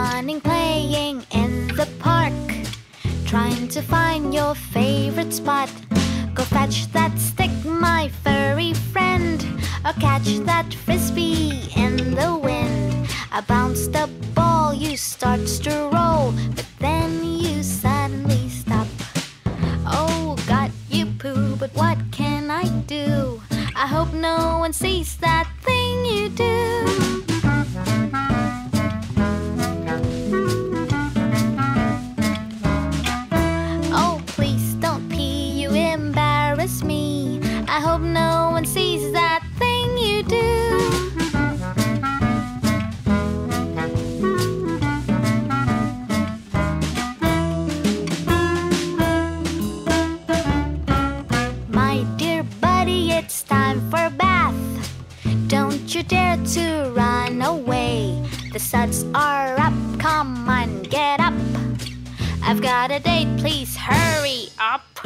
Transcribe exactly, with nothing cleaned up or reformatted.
running, playing in the park, trying to find your favorite spot. Go fetch that stick, my furry friend, or catch that frisbee in the wind. I bounce the ball, you start to roll, but then you suddenly stop. Oh, got you poo, but what can I do? I hope no one sees that thing you do. Oh, please don't pee, you embarrass me. I hope no one sees that thing you do. My dear buddy, it's time for a bath. Don't you dare to run away. The suds are up, come on, get up. I've got a date, please hurry up.